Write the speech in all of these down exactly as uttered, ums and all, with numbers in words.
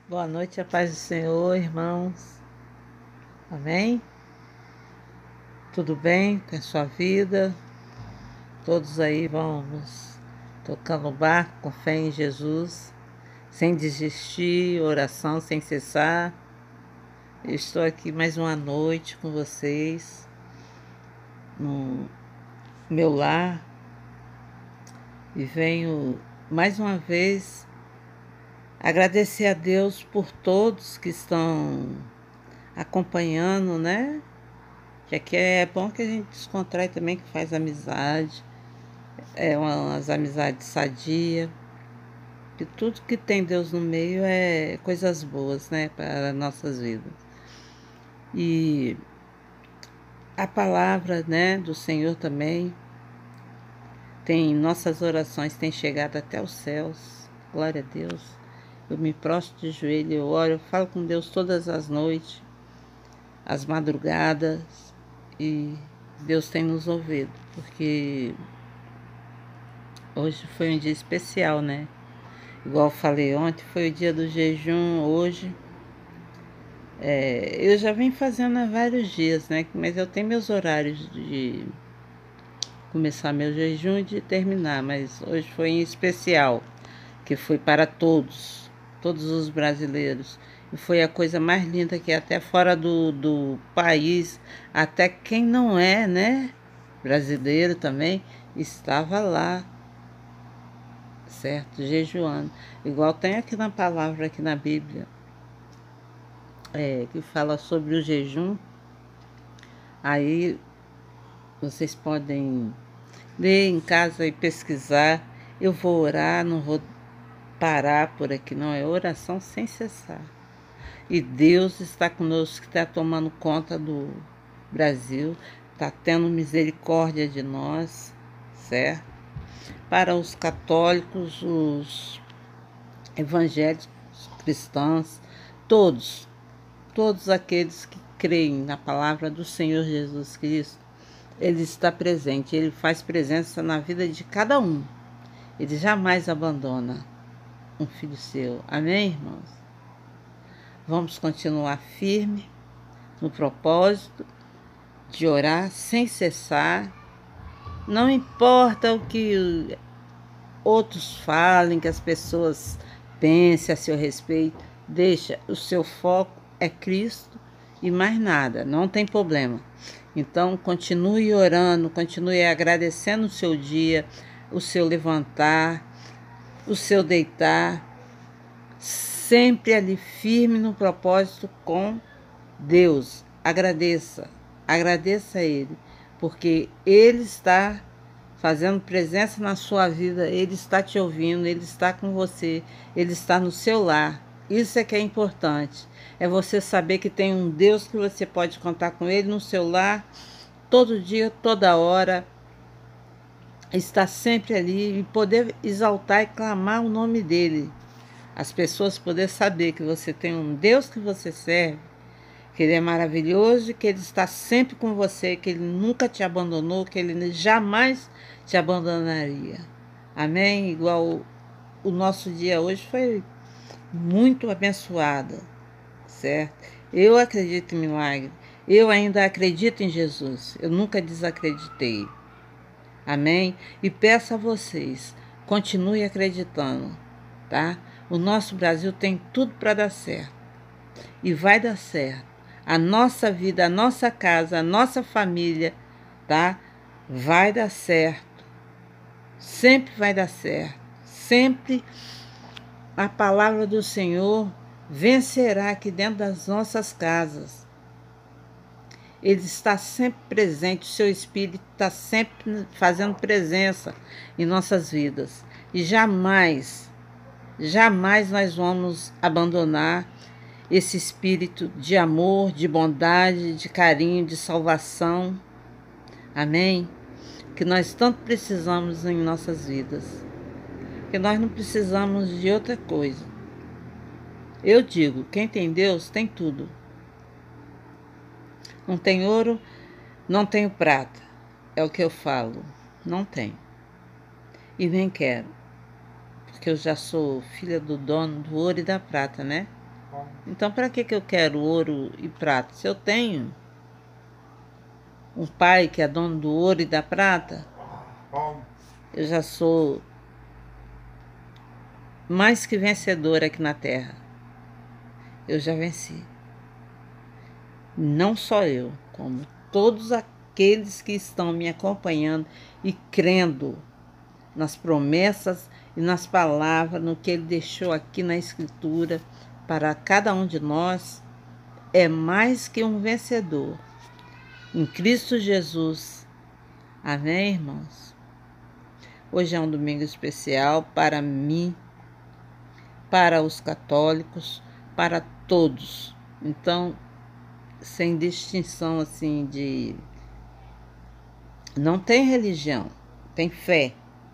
Boa noite, a paz do Senhor, irmãos. Amém? Tudo bem com a sua vida? Todos aí vamos tocando o barco com fé em Jesus, sem desistir, oração sem cessar. Eu estou aqui mais uma noite com vocês, no meu lar, e venho mais uma vez agradecer a Deus por todos que estão acompanhando, né? Que aqui é bom que a gente descontrai também, que faz amizade, é umas amizades sadias, que tudo que tem Deus no meio é coisas boas, né, para nossas vidas. E a palavra, né, do Senhor também, tem nossas orações têm chegado até os céus, glória a Deus. Eu me prostro de joelho, eu oro, eu falo com Deus todas as noites, as madrugadas, e Deus tem nos ouvido, porque hoje foi um dia especial, né? Igual eu falei ontem, foi o dia do jejum, hoje. É, eu já venho fazendo há vários dias, né? Mas eu tenho meus horários de começar meu jejum e de terminar. Mas hoje foi em especial, que foi para todos, todos os brasileiros. E foi a coisa mais linda que até fora do, do país, até quem não é, né? Brasileiro também, estava lá, certo? Jejuando. Igual tem aqui na palavra, aqui na Bíblia, é, que fala sobre o jejum. Aí vocês podem ler em casa e pesquisar. Eu vou orar, não vou parar por aqui, não. É oração sem cessar. E Deus está conosco, que está tomando conta do Brasil, está tendo misericórdia de nós, certo? Para os católicos, os evangélicos, cristãos, todos, todos aqueles que creem na palavra do Senhor Jesus Cristo, Ele está presente, Ele faz presença na vida de cada um. Ele jamais abandona um filho seu. Amém, irmãos? Vamos continuar firme no propósito de orar sem cessar. Não importa o que outros falem, que as pessoas pensem a seu respeito. Deixa, o seu foco é Cristo e mais nada, não tem problema. Então, continue orando, continue agradecendo o seu dia, o seu levantar, o seu deitar, sempre ali firme no propósito com Deus. Agradeça, agradeça a Ele, porque Ele está fazendo presença na sua vida, Ele está te ouvindo, Ele está com você, Ele está no seu lar. Isso é que é importante, é você saber que tem um Deus que você pode contar com Ele no seu lar, todo dia, toda hora, está sempre ali, e poder exaltar e clamar o nome dEle. As pessoas poderem saber que você tem um Deus que você serve, que Ele é maravilhoso, que Ele está sempre com você, que Ele nunca te abandonou, que Ele jamais te abandonaria. Amém? Igual o nosso dia hoje foi muito abençoado, certo? Eu acredito em milagre. Eu ainda acredito em Jesus. Eu nunca desacreditei. Amém? E peço a vocês, continue acreditando, tá? O nosso Brasil tem tudo para dar certo. E vai dar certo. A nossa vida, a nossa casa, a nossa família, tá? Vai dar certo. Sempre vai dar certo. Sempre a palavra do Senhor vencerá aqui dentro das nossas casas. Ele está sempre presente, o seu Espírito está sempre fazendo presença em nossas vidas. E jamais, jamais nós vamos abandonar esse espírito de amor, de bondade, de carinho, de salvação. Amém? Que nós tanto precisamos em nossas vidas. Que nós não precisamos de outra coisa. Eu digo, quem tem Deus tem tudo. Não tem ouro, não tenho prata. É o que eu falo. Não tem. E nem quero. Porque eu já sou filha do dono do ouro e da prata, né? Então, para que, que eu quero ouro e prata? Se eu tenho um pai que é dono do ouro e da prata, eu já sou mais que vencedora aqui na terra. Eu já venci. Não só eu, como todos aqueles que estão me acompanhando e crendo nas promessas e nas palavras, no que Ele deixou aqui na Escritura para cada um de nós, é mais que um vencedor. Em Cristo Jesus. Amém, irmãos? Hoje é um domingo especial para mim, para os católicos, para todos. Então, sem distinção assim de... Não tem religião, tem fé.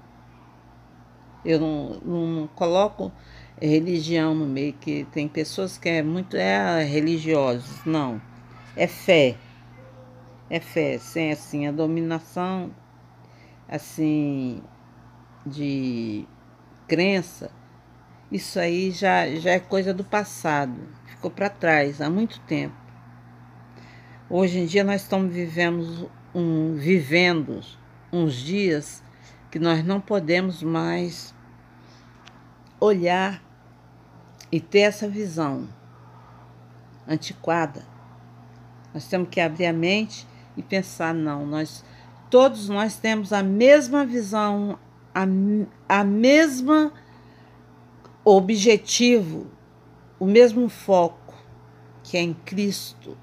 Eu não, não coloco religião no meio, que tem pessoas que é muito é religiosos. Não, é fé. É fé, sem assim a dominação assim de crença. Isso aí já, já é coisa do passado, ficou para trás há muito tempo. Hoje em dia nós estamos vivendo, um, vivendo uns dias que nós não podemos mais olhar e ter essa visão antiquada. Nós temos que abrir a mente e pensar, não, nós todos nós temos a mesma visão, a, a mesma objetivo, o mesmo foco, que é em Cristo.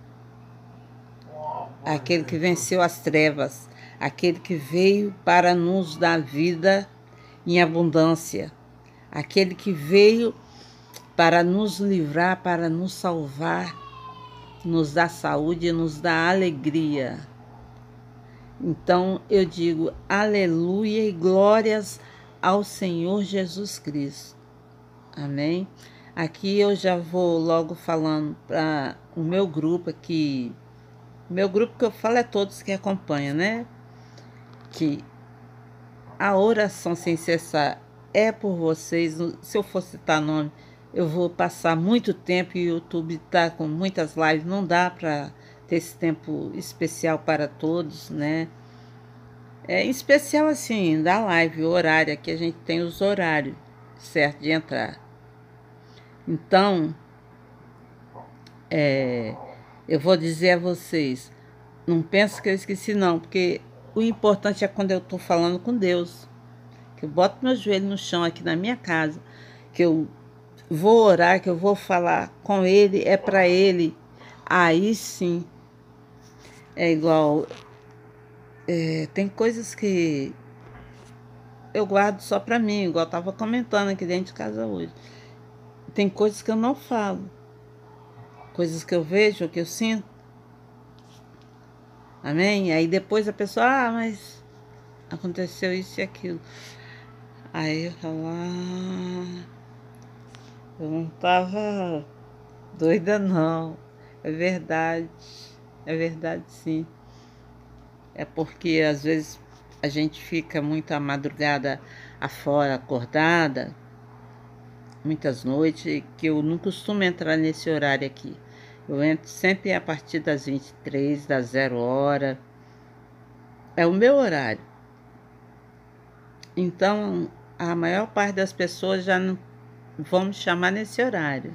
Aquele que venceu as trevas, aquele que veio para nos dar vida em abundância, aquele que veio para nos livrar, para nos salvar, nos dar saúde e nos dar alegria. Então eu digo aleluia e glórias ao Senhor Jesus Cristo. Amém? Aqui eu já vou logo falando para o meu grupo aqui. O meu grupo que eu falo é todos que acompanham, né? Que a oração sem cessar é por vocês. Se eu for citar nome, eu vou passar muito tempo e o YouTube está com muitas lives. Não dá para ter esse tempo especial para todos, né? É em especial assim, da live, o horário. Aqui a gente tem os horários certo de entrar. Então, é, eu vou dizer a vocês, não penso que eu esqueci não, porque o importante é quando eu estou falando com Deus, que eu boto meu joelho no chão aqui na minha casa, que eu vou orar, que eu vou falar com Ele, é para Ele, aí sim, é igual, é, tem coisas que eu guardo só para mim, igual eu estava comentando aqui dentro de casa hoje. Tem coisas que eu não falo, coisas que eu vejo, que eu sinto. Amém? Aí depois a pessoa, ah, mas aconteceu isso e aquilo. Aí eu falo, ah, eu não tava doida não. É verdade, é verdade sim. É porque às vezes a gente fica muito a madrugada afora acordada, muitas noites, que eu não costumo entrar nesse horário aqui. Eu entro sempre a partir das vinte e três, das zero hora. É o meu horário. Então, a maior parte das pessoas já não vão me chamar nesse horário.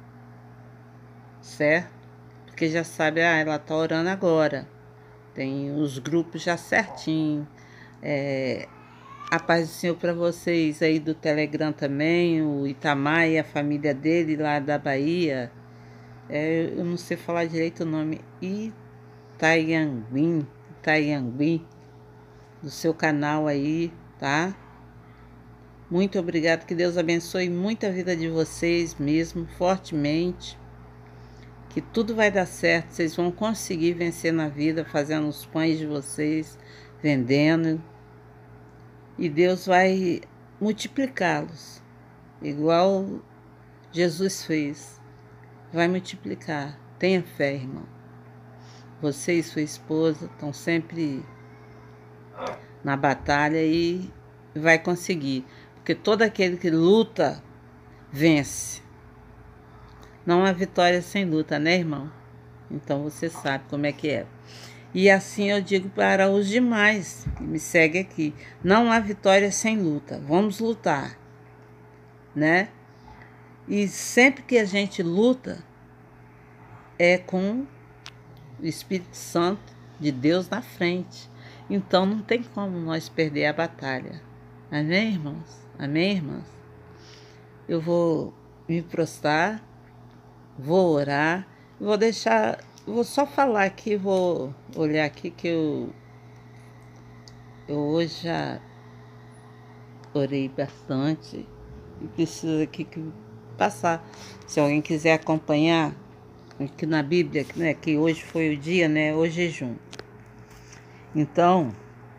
Certo? Porque já sabe, ah, ela tá orando agora. Tem os grupos já certinho. É, a paz do Senhor para vocês aí do Telegram também, o Itamar e a família dele lá da Bahia. É, eu não sei falar direito o nome. Itaianguim, Itaianguim, do seu canal aí, tá? Muito obrigado, que Deus abençoe muito a vida de vocês mesmo, fortemente. Que tudo vai dar certo, vocês vão conseguir vencer na vida, fazendo os pães de vocês, vendendo. E Deus vai multiplicá-los, igual Jesus fez. Vai multiplicar. Tenha fé, irmão. Você e sua esposa estão sempre na batalha e vai conseguir. Porque todo aquele que luta, vence. Não há vitória sem luta, né, irmão? Então você sabe como é que é. E assim eu digo para os demais que me seguem aqui. Não há vitória sem luta. Vamos lutar, né? E sempre que a gente luta, é com o Espírito Santo de Deus na frente. Então não tem como nós perder a batalha. Amém, irmãos? Amém, irmãs? Eu vou me prostrar, vou orar, vou deixar, vou só falar aqui, vou olhar aqui que eu, eu hoje já orei bastante e preciso aqui que passar. Se alguém quiser acompanhar aqui na Bíblia, né, que hoje foi o dia, né, o jejum. Então,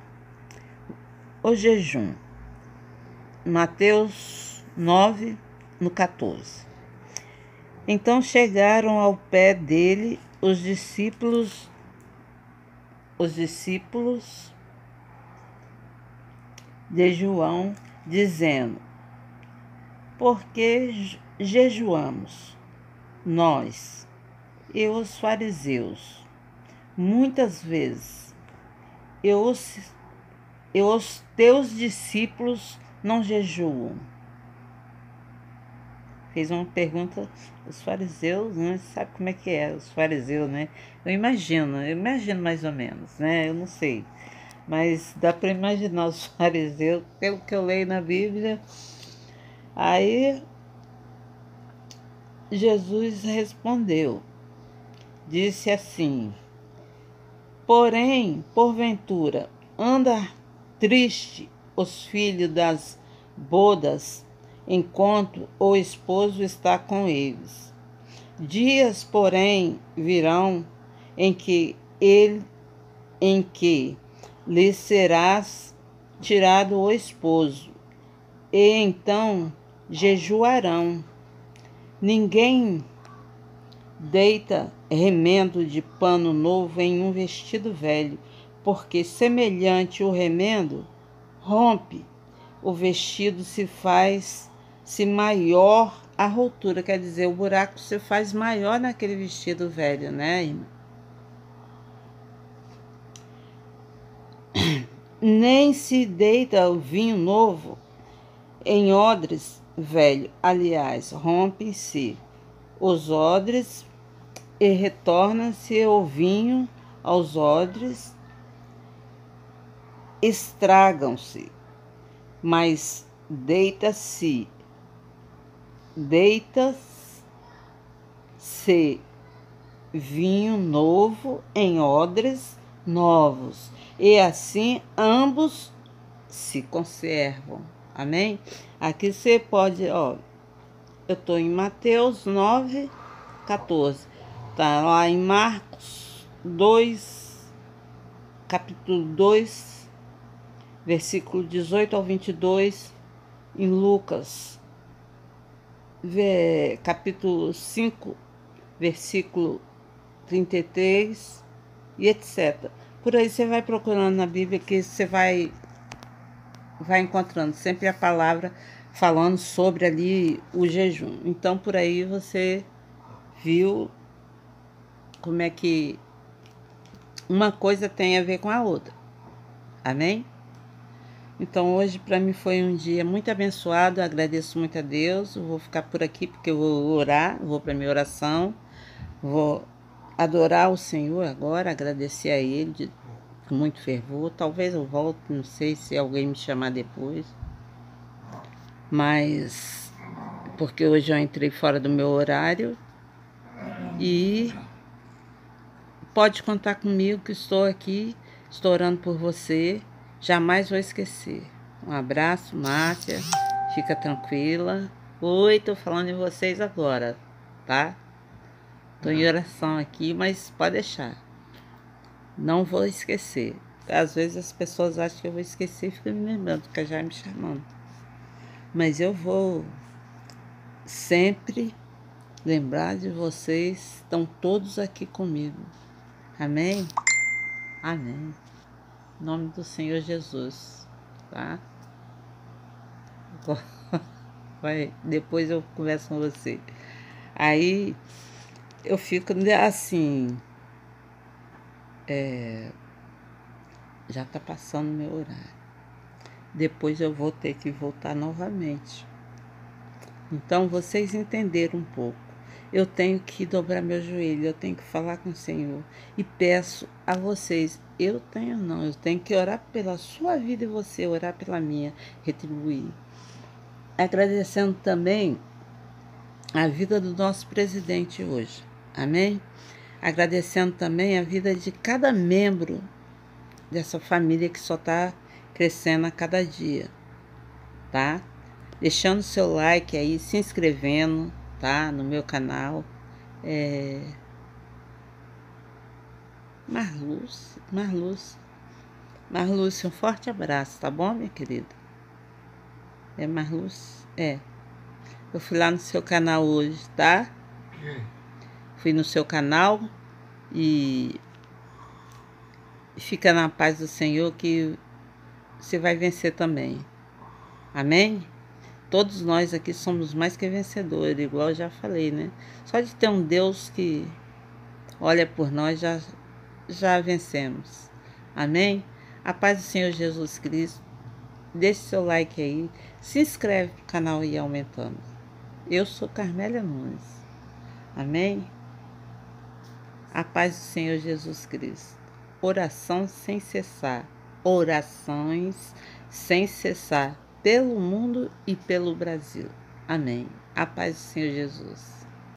o jejum, Mateus nove, no quatorze. Então chegaram ao pé dele os discípulos, os discípulos de João, dizendo: por que jejuamos nós e os fariseus? Muitas vezes e os, e os teus discípulos não jejuam. Fez uma pergunta, os fariseus, né? Sabe como é que é, os fariseus, né? Eu imagino, eu imagino mais ou menos, né? Eu não sei, mas dá para imaginar os fariseus, pelo que eu leio na Bíblia. Aí Jesus respondeu, disse assim: porém, porventura, anda triste os filhos das bodas, enquanto o esposo está com eles. Dias, porém, virão em que ele, em que lhe serás tirado o esposo, e então jejuarão. Ninguém deita remendo de pano novo em um vestido velho, porque semelhante o remendo rompe, o vestido se faz se maior a rotura, quer dizer, o buraco se faz maior naquele vestido velho, né, irmã? Nem se deita o vinho novo em odres velho, aliás, rompe-se os odres e retorna-se o vinho aos odres, estragam-se, mas deita-se, deita-se vinho novo em odres novos, e assim ambos se conservam. Amém? Aqui você pode, ó, eu tô em Mateus nove, quatorze. Tá lá em Marcos dois, capítulo dois, versículo dezoito ao vinte e dois, em Lucas, capítulo cinco, versículo trinta e três, e etcétera. Por aí você vai procurando na Bíblia que você vai, vai encontrando sempre a palavra falando sobre ali o jejum. Então, por aí você viu como é que uma coisa tem a ver com a outra. Amém? Então hoje para mim foi um dia muito abençoado, eu agradeço muito a Deus. Eu vou ficar por aqui porque eu vou orar, vou para minha oração, vou adorar o Senhor agora, agradecer a Ele de, com muito fervor. Talvez eu volte, não sei se alguém me chamar depois, mas porque hoje eu entrei fora do meu horário. E pode contar comigo que estou aqui, estou orando por você, jamais vou esquecer. Um abraço, Márcia, fica tranquila. Oi, tô falando em vocês agora, tá? Tô em oração aqui, mas pode deixar. Não vou esquecer. Às vezes as pessoas acham que eu vou esquecer e ficam me lembrando, fica já me chamando. Mas eu vou sempre lembrar de vocês, estão todos aqui comigo. Amém? Amém. Em nome do Senhor Jesus, tá? Vai, depois eu converso com você. Aí eu fico assim, é, já tá passando meu horário. Depois eu vou ter que voltar novamente. Então vocês entenderam um pouco. Eu tenho que dobrar meu joelho, eu tenho que falar com o Senhor. E peço a vocês, eu tenho não, eu tenho que orar pela sua vida e você orar pela minha, retribuir. Agradecendo também a vida do nosso presidente hoje. Amém? Agradecendo também a vida de cada membro dessa família que só está crescendo a cada dia, tá? Deixando seu like aí, se inscrevendo, tá? No meu canal. É... Marlúcia, Marlúcia, Marlúcia, um forte abraço, tá bom, minha querida? É Marlúcia? É. Eu fui lá no seu canal hoje, tá? Fui no seu canal e fica na paz do Senhor que você vai vencer também. Amém? Todos nós aqui somos mais que vencedores, igual eu já falei, né? Só de ter um Deus que olha por nós, já, já vencemos. Amém? A paz do Senhor Jesus Cristo. Deixe seu like aí. Se inscreve no canal e aumentando. Eu sou Carmélia Nunes. Amém? A paz do Senhor Jesus Cristo. Oração sem cessar. Orações sem cessar. Pelo mundo e pelo Brasil. Amém. A paz do Senhor Jesus.